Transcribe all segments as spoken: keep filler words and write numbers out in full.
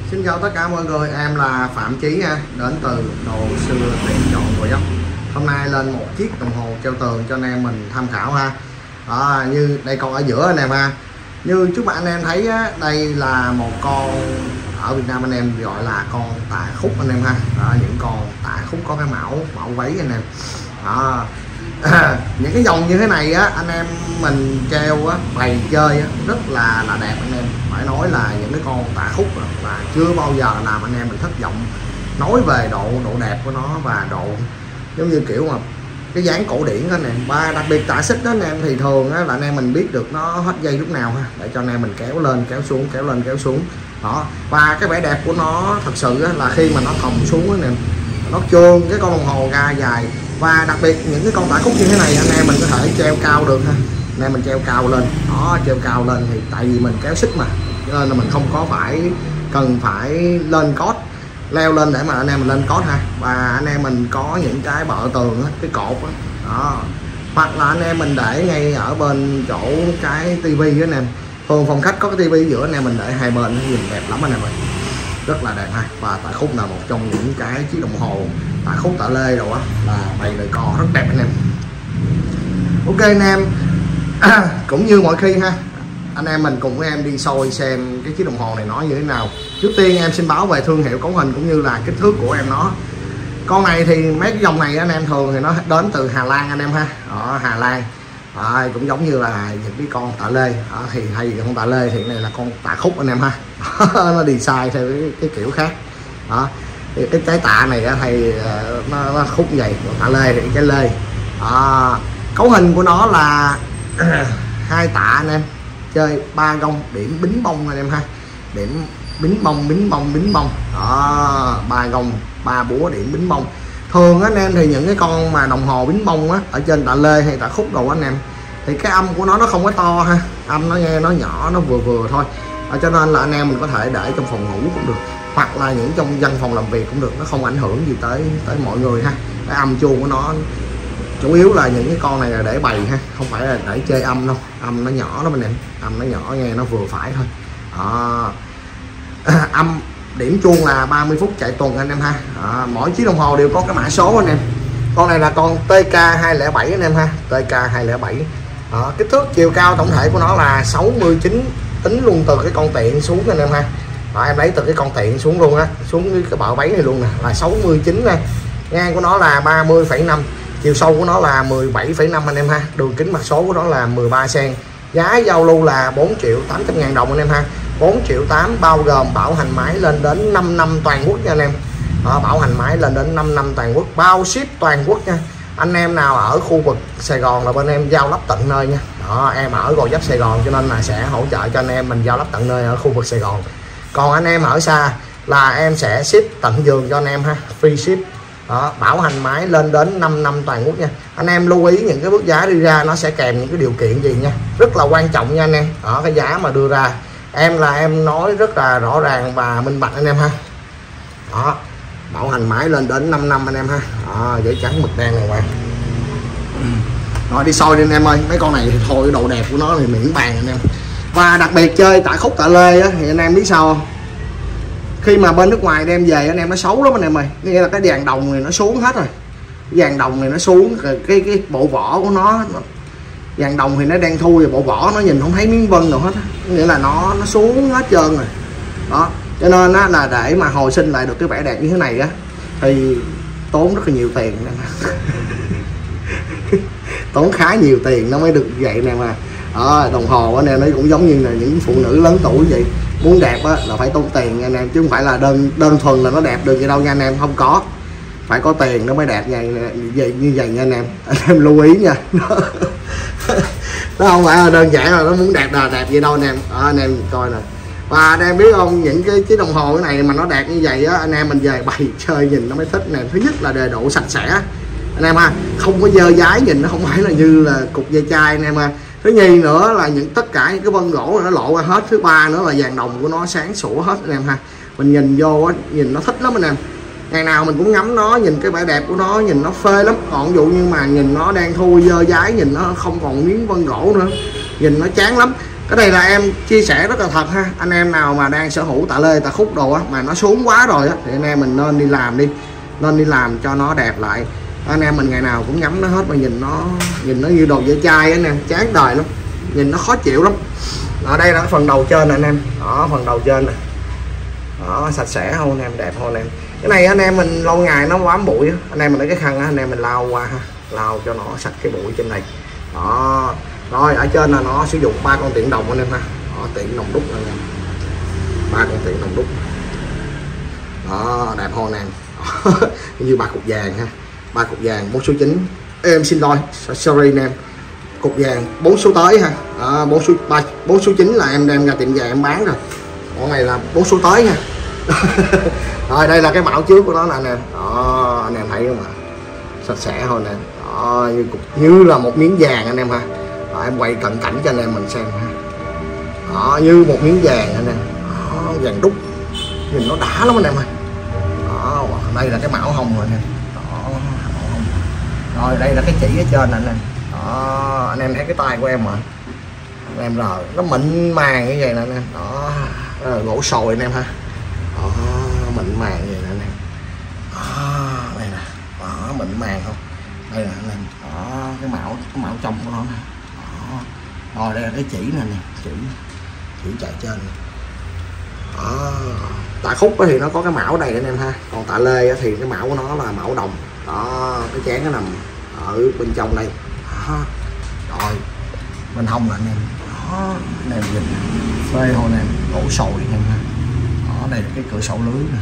Xin chào tất cả mọi người, em là Phạm Chí nha, đến từ Đồ Xưa Tiệm Chọn Gò Vấp. Hôm nay lên một chiếc đồng hồ treo tường cho anh em mình tham khảo ha. Đó, như đây con ở giữa anh em ha. Như trước bạn anh em thấy á, đây là một con ở Việt Nam anh em gọi là con tạ khúc anh em ha. Đó, những con tạ khúc có cái mão mão váy anh em. Đó. À, những cái dòng như thế này á anh em mình treo á bày chơi á, rất là là đẹp anh em. Phải nói là những cái con tạ khúc là chưa bao giờ làm anh em mình thất vọng, nói về độ độ đẹp của nó và độ giống như kiểu mà cái dáng cổ điển đó anh em. Và đặc biệt tạ xích đó anh em thì thường á là anh em mình biết được nó hết dây lúc nào ha, để cho anh em mình kéo lên kéo xuống kéo lên kéo xuống đó. Và cái vẻ đẹp của nó thật sự á, là khi mà nó còng xuống anh em, nó trơn cái con đồng hồ ra dài. Và đặc biệt những cái con tạ khúc như thế này anh em mình có thể treo cao được ha, anh em mình treo cao lên đó, treo cao lên thì tại vì mình kéo xích mà, cho nên là mình không có phải cần phải lên cốt leo lên để mà anh em mình lên cốt ha. Và anh em mình có những cái bợ tường á, cái cột đó, đó, hoặc là anh em mình để ngay ở bên chỗ cái tivi đó anh em. Thường phòng khách có cái tivi giữa anh em mình để hai bên nhìn đẹp lắm anh em ơi, rất là đẹp ha. Và tạ khúc là một trong những cái chiếc đồng hồ tạ khúc tạ lê rồi á, là bày lời co rất đẹp anh em. Ok anh em, cũng như mọi khi ha, anh em mình cùng với em đi soi xem cái chiếc đồng hồ này nó như thế nào. Trước tiên em xin báo về thương hiệu, cấu hình cũng như là kích thước của em nó. Con này thì mấy cái dòng này anh em thường thì nó đến từ Hà Lan anh em ha. Ở Hà Lan à, cũng giống như là những cái con tạ lê à, thì hay con tạ lê thì cái này là con tạ khúc anh em ha. Nó design theo cái, cái kiểu khác đó. Thì cái trái tạ này thì nó, nó khúc vậy, còn tạ lê thì cái lê à, cấu hình của nó là hai tạ anh em, chơi ba gông điểm bính bông anh em ha, điểm bính bông bính bông bính bông đó, ba gông ba búa điểm bính bông. Thường anh em thì những cái con mà đồng hồ bính bông á ở trên tạ lê hay tạ khúc đồ anh em thì cái âm của nó nó không có to ha, âm nó nghe nó nhỏ, nó vừa vừa thôi à, cho nên là anh em mình có thể để trong phòng ngủ cũng được, hoặc là những trong văn phòng làm việc cũng được, nó không ảnh hưởng gì tới tới mọi người ha. Cái âm chuông của nó chủ yếu là những cái con này là để bày ha, không phải là để chơi âm đâu, âm nó nhỏ lắm anh em, âm nó nhỏ nghe nó vừa phải thôi đó. À, âm điểm chuông là ba mươi phút chạy tuần anh em ha. À, mỗi chiếc đồng hồ đều có cái mã số anh em. Con này là con T K hai không bảy anh em ha, T K hai không bảy. Đó, kích thước chiều cao tổng thể của nó là sáu mươi chín, tính luôn từ cái con tiện xuống anh em ha. Đó, em lấy từ cái con tiện xuống luôn á, xuống cái bợ váy này luôn nè, là sáu mươi chín nè. Ngang của nó là ba mươi phẩy năm, chiều sâu của nó là mười bảy phẩy năm anh em ha. Đường kính mặt số của nó là mười ba xăng. Giá giao lưu là bốn triệu tám trăm ngàn đồng anh em ha. bốn triệu tám bao gồm bảo hành máy lên đến năm năm toàn quốc nha anh em. Đó, bảo hành máy lên đến năm năm toàn quốc, bao ship toàn quốc nha. Anh em nào ở khu vực Sài Gòn là bên em giao lắp tận nơi nha. Đó, em ở Gò Vấp Sài Gòn cho nên là sẽ hỗ trợ cho anh em mình giao lắp tận nơi ở khu vực Sài Gòn. Còn anh em ở xa là em sẽ ship tận giường cho anh em ha, free ship. Đó, bảo hành máy lên đến năm năm toàn quốc nha. Anh em lưu ý những cái bước giá đi ra nó sẽ kèm những cái điều kiện gì nha, rất là quan trọng nha anh em. Đó, cái giá mà đưa ra em là em nói rất là rõ ràng và minh bạch anh em ha. Đó, bảo hành máy lên đến năm năm anh em ha. Đó, giấy trắng mực đen này qua. Rồi đi soi đi anh em ơi, mấy con này thì thôi cái độ đẹp của nó thì miễn bàn anh em. Và đặc biệt chơi tạ khúc tạ lê á, thì anh em biết sao không? Khi mà bên nước ngoài đem về anh em nó xấu lắm anh em ơi, nghĩa là cái vàng đồng này nó xuống hết rồi, vàng đồng này nó xuống, cái cái bộ vỏ của nó, nó vàng đồng thì nó đang thui rồi, bộ vỏ nó nhìn không thấy miếng vân nào hết á, nghĩa là nó nó xuống hết trơn rồi đó. Cho nên á, là để mà hồi sinh lại được cái vẻ đẹp như thế này á thì tốn rất là nhiều tiền tốn khá nhiều tiền nó mới được vậy nè mà. Đó, đồng hồ anh em nó cũng giống như là những phụ nữ lớn tuổi vậy, muốn đẹp á là phải tốn tiền nha anh em, chứ không phải là đơn đơn thuần là nó đẹp được gì đâu nha anh em, không có, phải có tiền nó mới đẹp như vậy như vậy nha anh em. Anh em lưu ý nha. Nó không phải là đơn giản là nó muốn đẹp là đẹp gì đâu anh em. Đó, anh em coi nè. Và anh em biết không, những cái chiếc đồng hồ cái này mà nó đẹp như vậy á, anh em mình về bày chơi nhìn nó mới thích nè. Thứ nhất là đề độ sạch sẽ anh em ha, không có dơ dái, nhìn nó không phải là như là cục dây chai anh em ha. Thứ nhì nữa là những tất cả những cái vân gỗ nó lộ ra hết. Thứ ba nữa là vàng đồng của nó sáng sủa hết anh em ha, mình nhìn vô á, nhìn nó thích lắm anh em. Ngày nào mình cũng ngắm nó, nhìn cái vẻ đẹp của nó, nhìn nó phê lắm. Còn ví dụ như mà nhìn nó đang thui dơ dái, nhìn nó không còn miếng vân gỗ nữa, nhìn nó chán lắm. Cái này là em chia sẻ rất là thật ha, anh em nào mà đang sở hữu tạ lê tạ khúc đồ á mà nó xuống quá rồi á thì anh em mình nên đi làm đi, nên đi làm cho nó đẹp lại. Anh em mình ngày nào cũng ngắm nó hết mà nhìn nó nhìn nó như đồ dễ chai anh em, chán đời lắm, nhìn nó khó chịu lắm. Ở đây là cái phần đầu trên này anh em, đó phần đầu trên này, đó sạch sẽ không anh em, đẹp không anh em. Cái này anh em mình lâu ngày nó bám bụi, anh em mình lấy cái khăn anh em mình lau qua ha, lau cho nó sạch cái bụi trên này. Đó rồi ở trên là nó sử dụng ba con tiện đồng anh em ha, đó, tiện đồng đúc anh em, ba con tiện đồng đúc, đó đẹp không anh em. Như ba cục vàng ha, ba cục vàng bốn số chín, em xin lỗi sorry anh em, cục vàng bốn số tới ha, bốn số ba bốn số chín là em đem ra tiệm vàng em bán rồi, con này là bốn số tới nha. Rồi đây là cái mão trước của nó nè anh em, đó anh em thấy không ạ, sạch sẽ thôi nè, đó như cục như là một miếng vàng anh em ha. Đó, em quay cận cảnh cho anh em mình xem ha, đó như một miếng vàng anh em, đó, vàng đúc nhìn nó đã lắm anh em ơi. Đó đây là cái mão hồng rồi nè, đó rồi đây là cái chỉ ở trên này nè, đó anh em thấy cái tay của em mà anh em rồi nó mịn màng như vậy nè anh em, đó gỗ sồi anh em ha, đó mịn màng như vậy nè anh em, đó đây nè, đó mịn màng không, đây là anh em, đó cái mão cái mão trong của nó nè, đó rồi đây là cái chỉ nè nè, chỉ chỉ chạy trên này. Đó. Tạ khúc thì nó có cái mão đây anh em ha, còn tạ lê thì cái mão của nó là mão đồng, đó cái chén nó nằm ở bên trong đây, đó. Rồi bên hông là anh em, đó anh em nhìn phê hồ nè, gỗ sồi anh em ha, đó đây là cái cửa sổ lưới nè,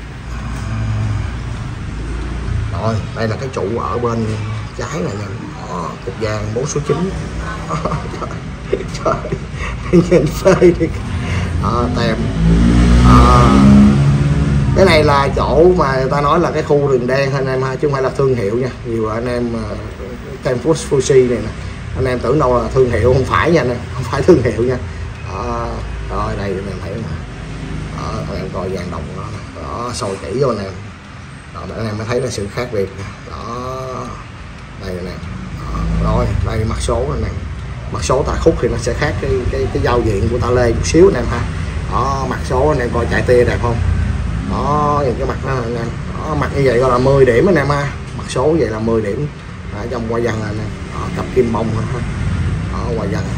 rồi đây là cái trụ ở bên trái này nè, đó cục vàng bốn số chín. Trời, trời nhìn phê đi. Đó, tem. À, cái này là chỗ mà người ta nói là cái khu rừng đen anh em ha, chứ không phải là thương hiệu nha. Nhiều anh em tem Fuji này nè, anh em tưởng đâu là thương hiệu, không phải nha anh em, không phải thương hiệu nha. Đó, rồi đây anh em thấy mà, đó, anh em coi vàng đồng đó, đó sồi kỹ vô anh em, đó, để anh em mới thấy là sự khác biệt. Đó đây nè, rồi đây mặt số này nè, mặt số tạ khúc thì nó sẽ khác cái cái cái giao diện của tạ lê chút xíu anh em ha. Đó mặt số anh em coi chạy tia đẹp không, đó nhìn cái mặt nó anh em, đó mặt như vậy gọi là mười điểm anh em ha, mặt số vậy là mười điểm. Đó, trong hoa văn anh em, đó, cặp kim bông ha, đó hoa văn.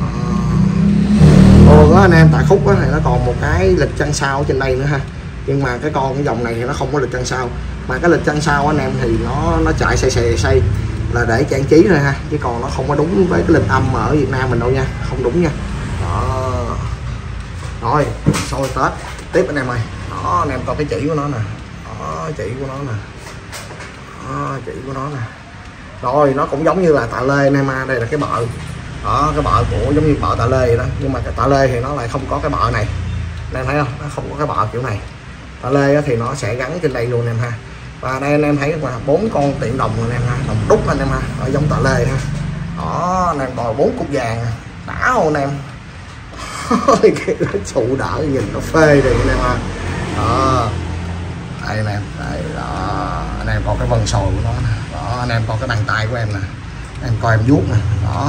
Còn anh em tạ khúc thì nó còn một cái lịch chân sau trên đây nữa ha, nhưng mà cái con cái dòng này thì nó không có lịch chân sau, mà cái lịch chân sau anh em thì nó nó chạy xây xây xây là để trang trí thôi ha, chứ còn nó không có đúng với cái lịch âm ở Việt Nam mình đâu nha, không đúng nha. Đó rồi soi Tết tiếp anh em ơi, đó anh em coi cái chỉ của nó nè, đó chỉ của nó nè, đó chỉ của nó nè, rồi nó cũng giống như là tạ lê anh em ha, đây là cái bợ, đó cái bợ của giống như bợ tạ lê vậy đó, nhưng mà cái tạ lê thì nó lại không có cái bợ này, anh em thấy không, nó không có cái bợ kiểu này. Tạ lê thì nó sẽ gắn trên đây luôn anh em ha. Và đây anh em thấy mà bốn con tiện đồng anh em ha, đồng đúc anh em ha, ở giống tạ lê ha. Đó anh em còn bốn cục vàng đã không anh em. Cái trụ đỡ nhìn nó phê đi anh em ha. Đó đây anh em, đây đó anh em còn cái vân sồi của nó nè, đó anh em còn cái bàn tay của em nè, em coi em vuốt nè, đó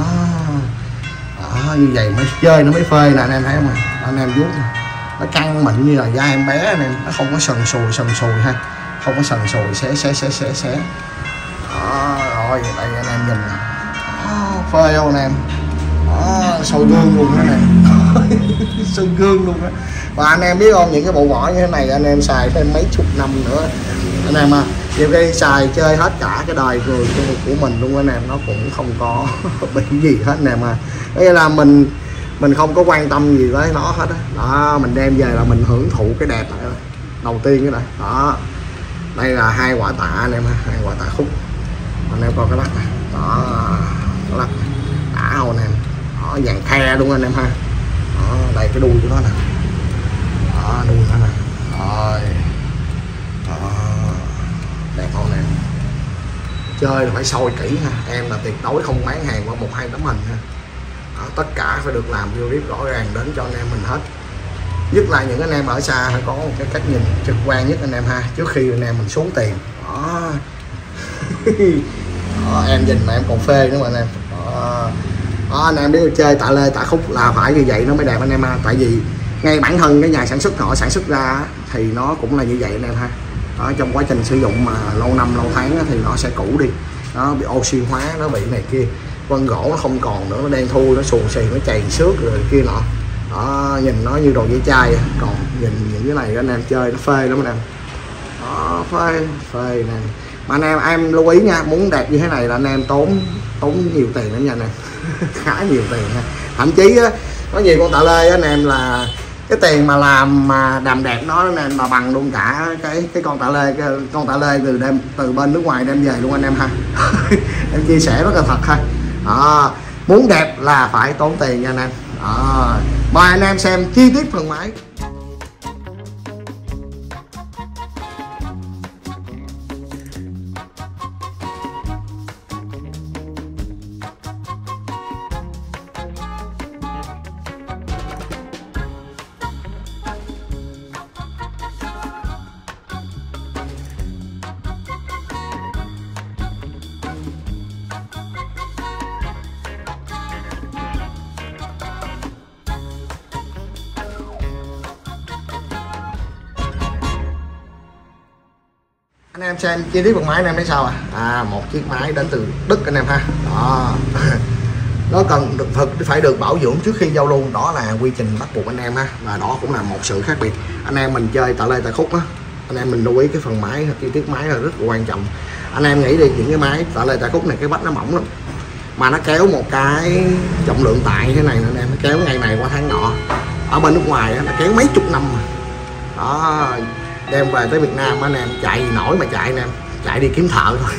đó như vậy mới chơi nó mới phê nè anh em thấy không, anh em vuốt nè, nó căng mịn như là da em bé anh em, nó không có sần sùi sần sùi ha, không có sần sùi xé xé xé xé xé. Đó rồi đây anh em nhìn nè, phê không anh em, đó soi gương luôn đó nè. Soi gương luôn đó. Và anh em biết không, những cái bộ vỏ như thế này anh em xài thêm mấy chục năm nữa anh em à, nhiều khi xài chơi hết cả cái đời người của mình luôn anh em, nó cũng không có bị gì hết anh em à. Đây là mình mình không có quan tâm gì với nó hết á, đó. Đó mình đem về là mình hưởng thụ cái đẹp này đầu tiên cái này. Đó đây là hai quả tạ anh em ha, hai quả tạ khúc, anh em coi cái lắc này, đó cái lắc đã không anh em, đó vàng khe luôn anh em ha. Đó đây cái đuôi của nó nè, đó đuôi nó nè, rồi đó đẹp không nè. Chơi là phải soi kỹ ha, em là tuyệt đối không bán hàng qua một hai tấm hình ha. Đó, tất cả phải được làm video clip rõ ràng đến cho anh em mình hết, nhất là những anh em ở xa phải có một cái cách nhìn trực quan nhất anh em ha, trước khi anh em mình xuống tiền. Đó, đó em nhìn mà em còn phê nữa mà anh em. Đó. Đó, anh em biết chơi tạ lê tạ khúc là phải như vậy nó mới đẹp anh em ha. Tại vì ngay bản thân cái nhà sản xuất họ sản xuất ra thì nó cũng là như vậy anh em ha. Đó, trong quá trình sử dụng mà lâu năm lâu tháng thì nó sẽ cũ đi, nó bị oxy hóa, nó bị này kia, vân gỗ nó không còn nữa, nó đen thui, nó xuồng xì, nó chày xước rồi kia nọ. Đó, nhìn nó như đồ dây chai, còn nhìn những cái này anh em chơi nó phê lắm anh em. Đó, phê phê nè. Mà anh em em lưu ý nha, muốn đẹp như thế này là anh em tốn tốn nhiều tiền đó nha anh em. Khá nhiều tiền nha. Thậm chí á, có nhiều con tạ lê anh em là cái tiền mà làm mà đàm đẹp nó nên mà bằng luôn cả cái cái con tạ lê cái, con tạ lê từ đem từ bên nước ngoài đem về luôn anh em ha. Em chia sẻ rất là thật ha. Đó, muốn đẹp là phải tốn tiền nha anh em. Đó, mời anh em xem chi tiết phần máy. Anh em xem chi tiết phần máy anh em thấy sao à? À, một chiếc máy đến từ Đức anh em ha. Đó. Nó cần được thực phải được bảo dưỡng trước khi giao lưu, đó là quy trình bắt buộc anh em ha. Và đó cũng là một sự khác biệt. Anh em mình chơi tạ lê tạ khúc á, anh em mình lưu ý cái phần máy, chi tiết máy là rất là quan trọng. Anh em nghĩ đi, những cái máy tạ lê tạ khúc này cái vách nó mỏng lắm, mà nó kéo một cái trọng lượng tại thế này anh em, nó kéo ngày này qua tháng nọ. Ở bên nước ngoài á, nó kéo mấy chục năm mà. Đó, đem về tới Việt Nam anh em chạy nổi mà chạy nè, chạy đi kiếm thợ thôi.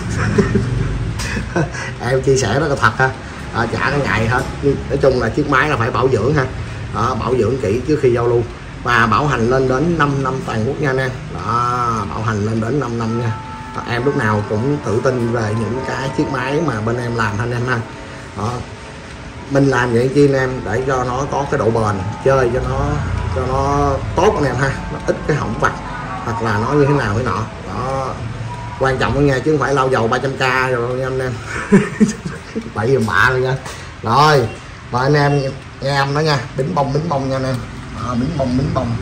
Em chia sẻ rất là thật ha. À, chả có ngại hết. Nói chung là chiếc máy là phải bảo dưỡng ha. Đó, bảo dưỡng kỹ trước khi giao lưu và bảo hành lên đến năm năm toàn quốc nha anh em. Đó, bảo hành lên đến năm năm nha. Đó, em lúc nào cũng tự tin về những cái chiếc máy mà bên em làm anh em ha. Đó, mình làm vậy chi anh em để cho nó có cái độ bền, chơi cho nó cho nó tốt anh em ha, nó ít cái hỏng vặt hoặc là nó như thế nào thế nọ. Đó, quan trọng đó nha, chứ không phải lau dầu ba trăm k rồi nha anh em. Bậy gì bạ rồi nha. Rồi mời anh em nghe em đó nha, bính bông bính bông nha anh em. À, bính bông bính bông.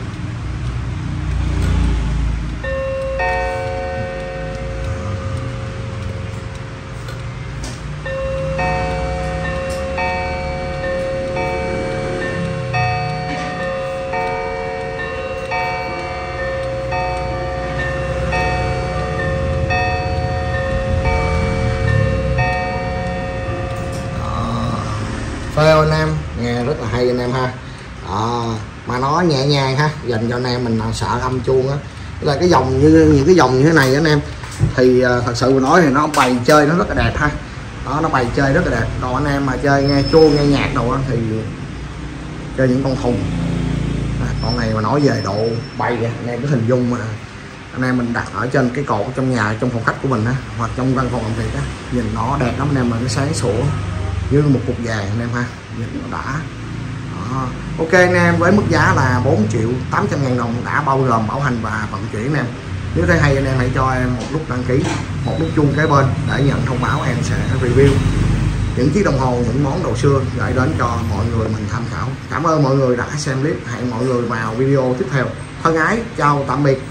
Phê anh em, nghe rất là hay anh em ha. Đó, mà nó nhẹ nhàng ha, dành cho anh em mình sợ âm chuông á, là cái dòng như những cái dòng như thế này anh em thì uh, thật sự mà nói thì nó bày chơi nó rất là đẹp ha. Đó, nó bày chơi rất là đẹp. Còn anh em mà chơi nghe chuông nghe nhạc đồ thì chơi những con thùng. À, con này mà nói về độ bay kìa, anh em có hình dung mà anh em mình đặt ở trên cái cột trong nhà, trong phòng khách của mình á, hoặc trong văn phòng làm việc á, nhìn nó đẹp lắm anh em, mà nó sáng sủa như một cục vàng anh em ha, nhìn nó đã. Đó. Ok anh em, với mức giá là bốn triệu tám trăm ngàn đồng đã bao gồm bảo hành và vận chuyển anh em. Nếu thấy hay anh em hãy cho em một nút đăng ký, một nút chuông kế bên để nhận thông báo, em sẽ review những chiếc đồng hồ, những món đồ xưa gửi đến cho mọi người mình tham khảo. Cảm ơn mọi người đã xem clip, hẹn mọi người vào video tiếp theo. Thân ái, chào tạm biệt.